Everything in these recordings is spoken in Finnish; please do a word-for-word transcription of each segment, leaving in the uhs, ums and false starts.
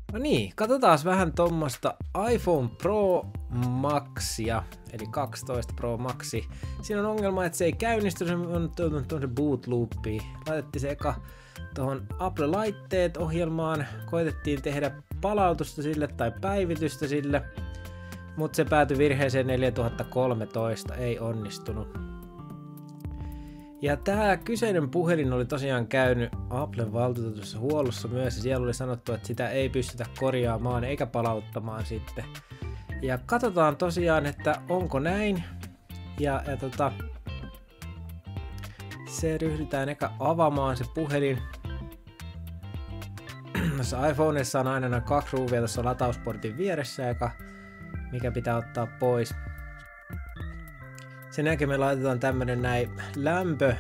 No niin, katsotaan vähän tuommoista iPhone Pro Maxia, eli kaksitoista Pro Maxi. Siinä on ongelma, että se ei käynnisty, se on tuonne boot loopiin. Laitettiin se eka tuohon Apple-laitteet ohjelmaan, koitettiin tehdä palautusta sille tai päivitystä sille, mutta se päätyi virheeseen neljätuhattakolmetoista, ei onnistunut. Ja tää kyseinen puhelin oli tosiaan käynyt Applen valtuutetussa huollossa myös, ja siellä oli sanottu, että sitä ei pystytä korjaamaan eikä palauttamaan sitten. Ja katsotaan tosiaan, että onko näin. Ja, ja tota, se ryhdytään eka avaamaan se puhelin. Tässä iPhoneissa on aina noin kaksi ruuvia tuossa latausportin vieressä, eka, mikä pitää ottaa pois. Sen jälkeen me laitetaan tämmönen näin lämpö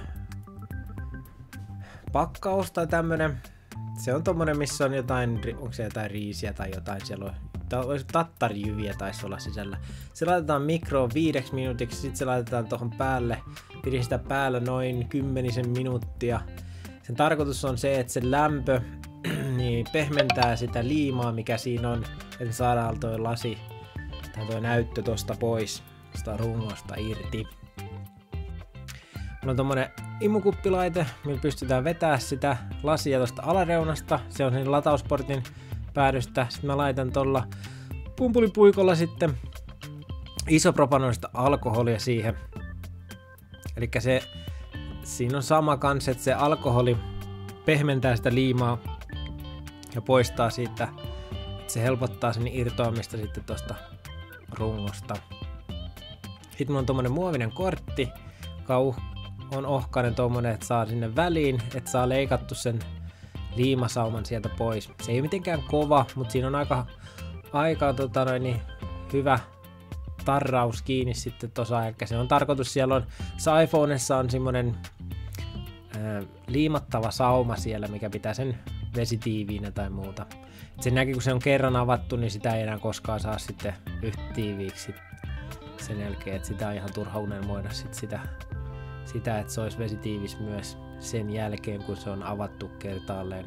pakkaus tai tämmönen. Se on tommonen, missä on jotain, onko se jotain riisiä tai jotain, siellä on tattarijyviä taisi olla sisällä. Se laitetaan mikroon viideksi minuutiksi, sit se laitetaan tohon päälle, pidin sitä päällä noin kymmenisen minuuttia. Sen tarkoitus on se, että se lämpö niin pehmentää sitä liimaa, mikä siinä on, että saadaan toi lasi tai toi näyttö tosta pois, sitä rungosta irti. Mulla on tommonen imukuppilaite, millä pystytään vetämään sitä lasia tosta alareunasta. Se on sen latausportin päädystä. Sitten mä laitan tolla pumpulipuikolla sitten isopropanoista alkoholia siihen. Elikkä se, siinä on sama kans, että se alkoholi pehmentää sitä liimaa ja poistaa siitä, että se helpottaa sen irtoamista sitten tosta rungosta. Sitten mulla on tommonen muovinen kortti, joka on ohkainen tommonen, että saa sinne väliin, että saa leikattu sen liimasauman sieltä pois. Se ei ole mitenkään kova, mutta siinä on aika, aika tota noin, niin hyvä tarraus kiinni sitten tossa. Eli se on tarkoitus, siellä on, iPhoneessa on semmonen ää, liimattava sauma siellä, mikä pitää sen vesitiiviinä tai muuta. Et sen jälkeen kun se on kerran avattu, niin sitä ei enää koskaan saa sitten yhtä tiiviiksi sen jälkeen, että sitä on ihan turha unelmoida sit sitä, sitä, että se olisi vesitiivis myös sen jälkeen, kun se on avattu kertaalleen.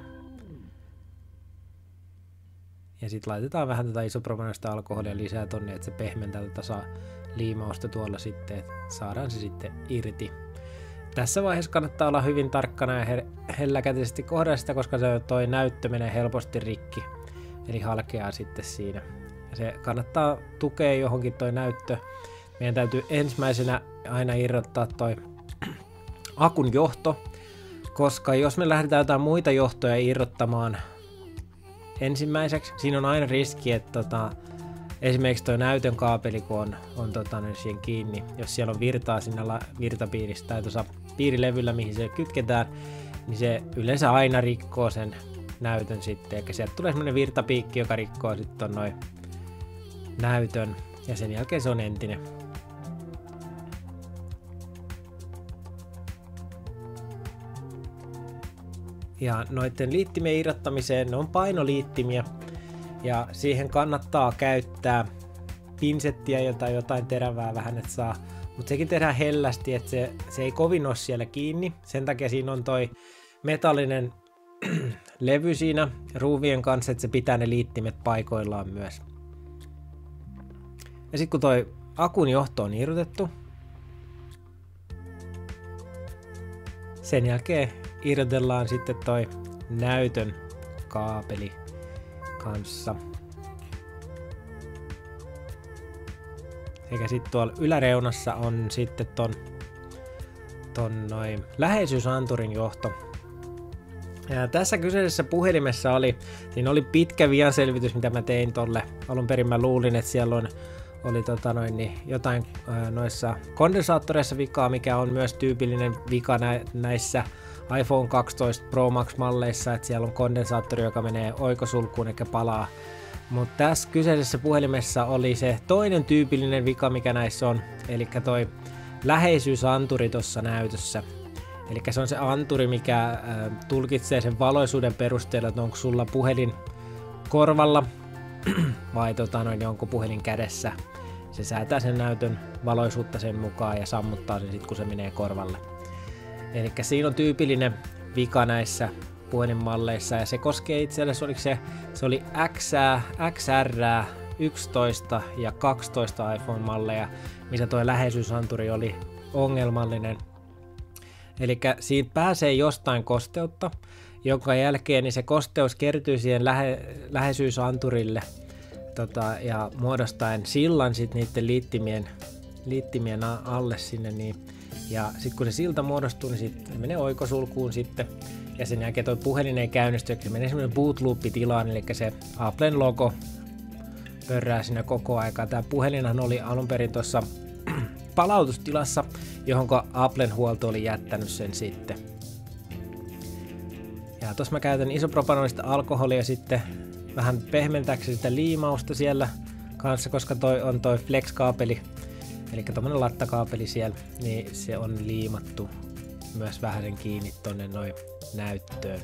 Ja sitten laitetaan vähän tätä isopropanoista alkoholia lisää tonne, että se pehmentää tätä saa liimausta tuolla sitten, että saadaan se sitten irti. Tässä vaiheessa kannattaa olla hyvin tarkkana ja he- helläkätisesti kohdata sitä, koska se toi näyttö menee helposti rikki, eli halkeaa sitten siinä. Ja se kannattaa tukea johonkin toi näyttö. Meidän täytyy ensimmäisenä aina irrottaa toi akun johto, koska jos me lähdetään jotain muita johtoja irrottamaan ensimmäiseksi, siinä on aina riski, että tota, esimerkiksi tuo näytön kaapeli, kun on, on tota, siihen kiinni, jos siellä on virtaa siinä la, virtapiirissä tai tuossa piirilevyllä, mihin se kytketään, niin se yleensä aina rikkoo sen näytön sitten, eikä sieltä tulee semmoinen virtapiikki, joka rikkoo sitten noin näytön, ja sen jälkeen se on entinen. Ja noiden liittimien irrottamiseen, ne on painoliittimiä, ja siihen kannattaa käyttää pinsettiä tai jotain terävää vähän, että saa, mutta sekin tehdään hellästi, että se, se ei kovin ole siellä kiinni, sen takia siinä on toi metallinen levy siinä ruuvien kanssa, että se pitää ne liittimet paikoillaan myös. Ja sitten kun toi akun johto on irrotettu, sen jälkeen irrotellaan sitten toi näytön kaapeli kanssa. Sekä sitten tuolla yläreunassa on sitten ton, ton noin läheisyysanturin johto. Ja tässä kyseisessä puhelimessa oli, siinä oli pitkä vianselvitys, mitä mä tein tolle. Alun perin mä luulin, että siellä on, oli tota noin, niin jotain ää, noissa kondensaattoreissa vikaa, mikä on myös tyypillinen vika nä, näissä iPhone kaksitoista Pro Max-malleissa, että siellä on kondensaattori, joka menee oikosulkuun eikä palaa. Mutta tässä kyseisessä puhelimessa oli se toinen tyypillinen vika, mikä näissä on, eli toi läheisyysanturi tuossa näytössä. Eli se on se anturi, mikä äh, tulkitsee sen valoisuuden perusteella, että onko sulla puhelin korvalla vai tota, noin, onko puhelin kädessä. Se säätää sen näytön valoisuutta sen mukaan ja sammuttaa sen sitten, kun se menee korvalle. Eli siinä on tyypillinen vika näissä puhelinmalleissa, ja se koskee itse asiassa, oliko se, se oli X, X R, yksitoista ja kaksitoista iPhone-malleja, missä tuo läheisyysanturi oli ongelmallinen. Eli siitä pääsee jostain kosteutta, jonka jälkeen niin se kosteus kertyy siihen lähe, läheisyysanturille tota, ja muodostaen sillan sit niiden liittimien, liittimien alle sinne. Niin, ja sitten kun se silta muodostuu, niin sit se menee oikosulkuun sitten. Ja sen jälkeen tuo puhelin ei käynnisty, se menee semmoinen bootloop-tilaan, eli se Applen logo pörrää siinä koko aikaa. Tämä puhelinhan oli alun perin tuossa palautustilassa, johon Applen huolto oli jättänyt sen sitten. Ja tuossa mä käytän isopropanolista alkoholia sitten vähän pehmentääkseni sitä liimausta siellä kanssa, koska toi on toi flex-kaapeli, eli tommonen lattakaapeli siellä, niin se on liimattu myös vähän kiinni tonne noin näyttöön.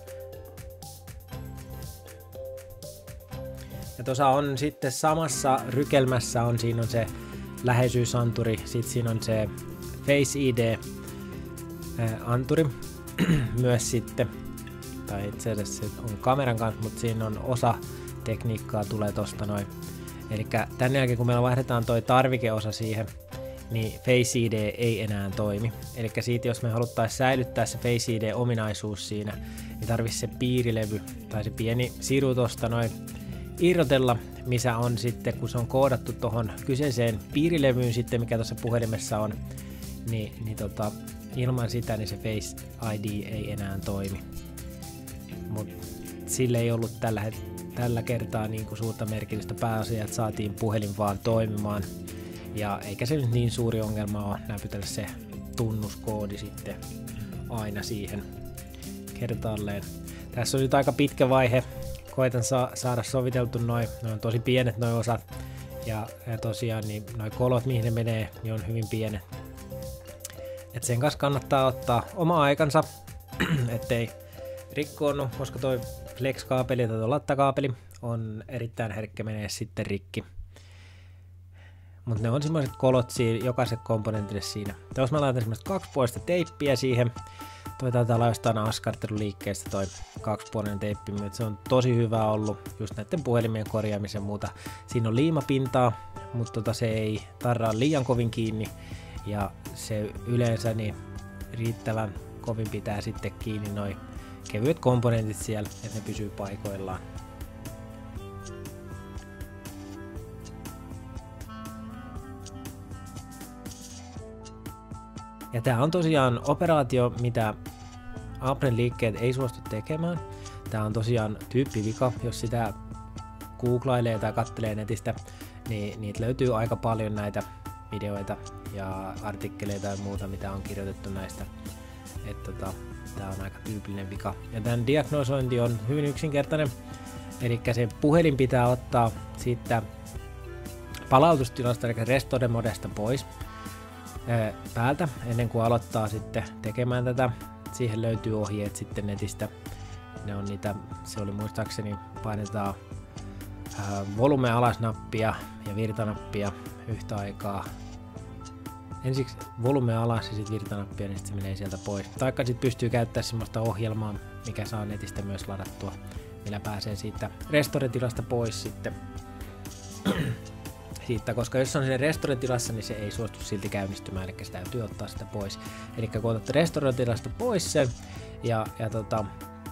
Ja tuossa on sitten samassa rykelmässä on, siinä on se läheisyysanturi, sitten siinä on se Face I D-anturi myös sitten, tai itse asiassa se on kameran kanssa, mutta siinä on osa tekniikkaa tulee tosta noin. Eli tän jälkeen kun meillä vaihdetaan toi tarvikeosa siihen, niin Face I D ei enää toimi. Eli siitä jos me haluttaisiin säilyttää se Face I D-ominaisuus siinä, niin tarvitsisi se piirilevy tai se pieni siru tosta noin irrotella, missä on sitten, kun se on koodattu tuohon kyseiseen piirilevyyn sitten, mikä tuossa puhelimessa on, niin, niin tota, ilman sitä niin se Face I D ei enää toimi. Mutta sille ei ollut tällä, tällä kertaa niin kuin suurta merkitystä, pääasia, että saatiin puhelin vaan toimimaan. Ja eikä se nyt niin suuri ongelma ole näpytellä se tunnuskoodi sitten aina siihen kertaalleen. Tässä on nyt aika pitkä vaihe. Koitan sa- saada soviteltu noin, noin on tosi pienet noin osat. Ja, ja tosiaan niin noin kolot, mihin ne menee, niin on hyvin pienet. Et sen kanssa kannattaa ottaa oma aikansa, ettei rikkoonnu, koska toi flex-kaapeli tai toi lattakaapeli on erittäin herkkä menee sitten rikki. Mutta ne on semmoiset kolot siinä, jokaiselle komponentille siinä. Jos mä laitan semmoista kaksipuolista teippiä siihen, toi taitaa olla jostain askarteluliikkeestä toi kaksipuolinen teippi, mutta se on tosi hyvä ollut just näiden puhelimien korjaamisen muuta. Siinä on liimapintaa, mutta tota se ei tarraa liian kovin kiinni ja se yleensä niin riittävän kovin pitää sitten kiinni noi kevyet komponentit siellä, että ne pysyy paikoillaan. Ja tää on tosiaan operaatio, mitä Applen liikkeet ei suostu tekemään. Tää on tosiaan tyyppivika, jos sitä googlailee tai kattelee netistä, niin niitä löytyy aika paljon näitä videoita ja artikkeleita ja muuta, mitä on kirjoitettu näistä. Että tota, tää on aika tyypillinen vika. Ja tämän diagnosointi on hyvin yksinkertainen. Eli se puhelin pitää ottaa siitä palautustilasta, eli restore modesta pois päältä ennen kuin aloittaa sitten tekemään tätä. Siihen löytyy ohjeet sitten netistä. Ne on niitä, se oli muistaakseni painetaan volume alas nappia ja virtanappia yhtä aikaa. Ensiksi volume alas ja sitten virtanappia, niin sit se menee sieltä pois. Taikka sitten pystyy käyttämään semmoista ohjelmaa, mikä saa netistä myös ladattua, millä pääsee siitä restore-tilasta pois sitten. Siitä, koska jos on siinä restore-tilassa, niin se ei suostu silti käynnistymään, eli se täytyy ottaa sitä pois. Eli kun otatte restore-tilasta pois sen ja, ja tota,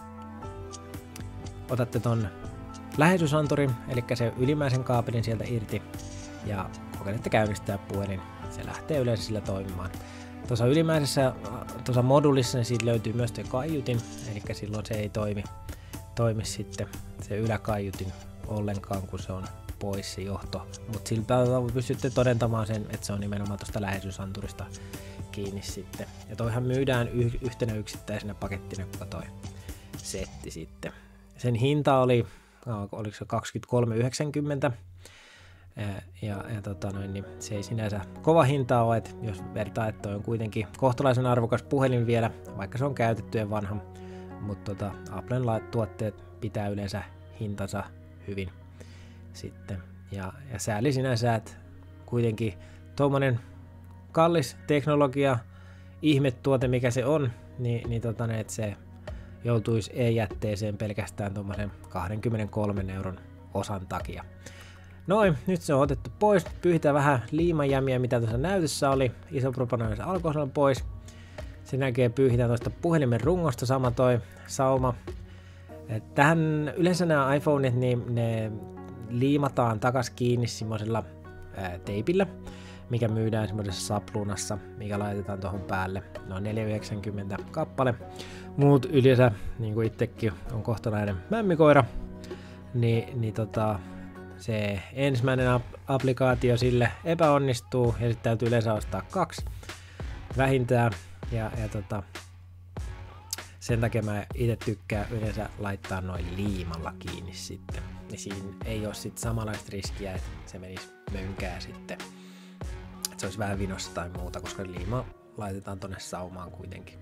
otatte ton läheisyysanturin, eli se ylimmäisen kaapelin sieltä irti ja kokeilette käynnistää puhelin, se lähtee yleensä sillä toimimaan. Tuossa ylimmäisessä tuossa modulissa niin siitä löytyy myös tuo kaiutin, eli silloin se ei toimi, toimi sitten se yläkaiutin ollenkaan, kun se on pois se johto, mutta sillä tavalla pystytte todentamaan sen, että se on nimenomaan tuosta läheisyysanturista kiinni sitten. Ja toihan myydään y- yhtenä yksittäisenä pakettina koko toi setti sitten. Sen hinta oli, oliko se kaksikymmentäkolme yhdeksänkymmentä, ja, ja tota noin, niin se ei sinänsä kova hinta ole, että jos vertaa, että toi on kuitenkin kohtalaisen arvokas puhelin vielä, vaikka se on käytetty ja vanha, mutta tota, Applen tuotteet pitää yleensä hintansa hyvin sitten. Ja, ja sääli sinänsä, että kuitenkin tuommoinen kallis teknologia, ihmetuote mikä se on, niin, niin tota, että se joutuisi e-jätteeseen pelkästään tuommoisen kaksikymmentäkolme euron osan takia. Noin, nyt se on otettu pois. Pyyhitään vähän liimajämiä, mitä tuossa näytössä oli. Isopropanoisen alkoholin pois. Sen jälkeen pyyhitään tuosta puhelimen rungosta sama toi sauma. Tähän yleensä nämä iPhoneit, niin ne liimataan takas kiinni semmoisella ää, teipillä, mikä myydään semmoisessa sapluunassa, mikä laitetaan tuohon päälle. Noin neljä yhdeksänkymmentä kappale. Muut yleensä, niin kuin itsekin on kohtalainen mämmikoira, niin, niin tota, se ensimmäinen applikaatio sille epäonnistuu ja sitten täytyy yleensä ostaa kaksi vähintään. Ja, ja tota, sen takia mä itse tykkään yleensä laittaa noin liimalla kiinni sitten. Ja siinä ei ole sitten samanlaista riskiä, että se menisi mönkää sitten. Että se olisi vähän vinossa tai muuta, koska liima laitetaan tonne saumaan kuitenkin.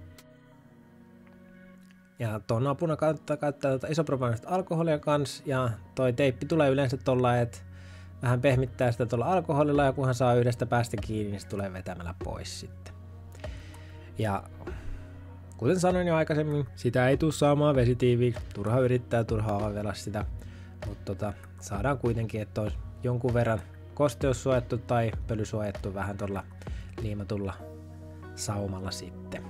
Ja tuon apuna kannattaa käyttää tuota isopropaanista alkoholia kanssa. Ja toi teippi tulee yleensä tuolla, että vähän pehmittää sitä tuolla alkoholilla ja kunhan saa yhdestä päästä kiinni, niin se tulee vetämällä pois sitten. Ja kuten sanoin jo aikaisemmin, sitä ei tule saamaan vesitiiviiksi. Turha yrittää, turha avella sitä. Mutta tota, saadaan kuitenkin, että olisi jonkun verran kosteussuojattu tai pölysuojattu vähän tuolla liimatulla saumalla sitten.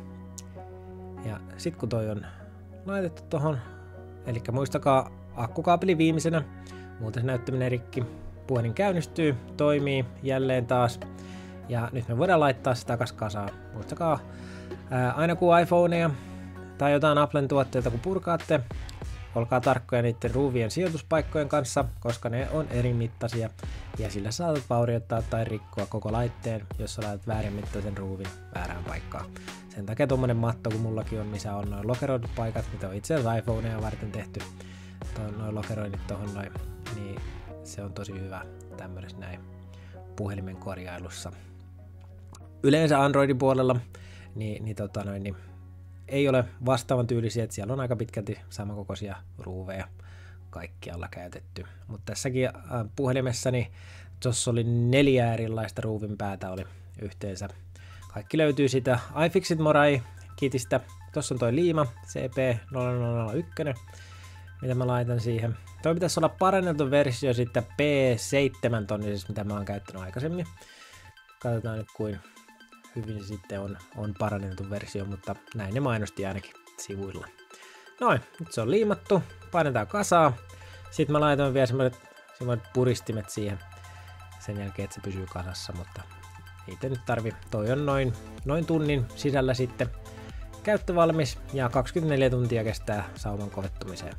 Ja sitten kun toi on laitettu tohon, eli muistakaa akkukaapeli viimeisenä, muuten se näyttäminen rikki. Puhelin käynnistyy, toimii jälleen taas. Ja nyt me voidaan laittaa sitä takas kasaan. Muistakaa, ää, aina kun iPhoneja tai jotain Applen tuotteita kun purkaatte, olkaa tarkkoja niiden ruuvien sijoituspaikkojen kanssa, koska ne on eri mittaisia ja sillä saatat vaurioittaa tai rikkoa koko laitteen, jos sä laitat väärin mittaisen ruuvin väärään paikkaan. Sen takia tommonen matto, kun mullakin on, missä on noin lokeroidut paikat, mitä on itse asiassa iPhoneja varten tehty, noin lokeroinnit tohon noin, niin se on tosi hyvä tämmöisessä näin puhelimen korjailussa. Yleensä Androidin puolella niin, niin, tota noin, niin ei ole vastaavan tyylisiä, että siellä on aika pitkälti samankokoisia ruuveja kaikkialla käytetty. Mutta tässäkin äh, puhelimessani tuossa oli neljä erilaista ruuvin päätä oli yhteensä. Kaikki löytyy sitä iFixit Morai kitistä. Tuossa on toi liima C P nolla nolla nolla yksi, mitä mä laitan siihen. Toi pitäisi olla paranneltu versio sitten P seitsemän tonnisessa, mitä mä oon käyttänyt aikaisemmin. Katsotaan nyt kuin hyvin se sitten on, on paranneltu versio, mutta näin ne mainosti ainakin sivuilla. Noin, nyt se on liimattu, painetaan kasaa. Sitten mä laitoin vielä semmoiset, semmoiset puristimet siihen sen jälkeen, että se pysyy kasassa, mutta ei te nyt tarvi. Toi on noin, noin tunnin sisällä sitten käyttövalmis ja kaksikymmentäneljä tuntia kestää sauman kovettumiseen.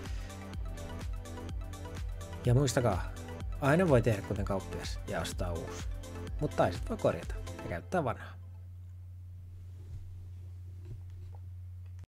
Ja muistakaa, aina voi tehdä kuten kauppias ja ostaa uusi, mutta taisit voi korjata ja käyttää vanhaa.